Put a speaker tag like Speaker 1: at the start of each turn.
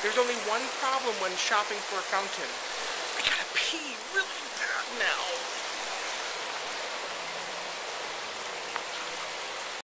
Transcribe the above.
Speaker 1: There's only one problem when shopping for a fountain.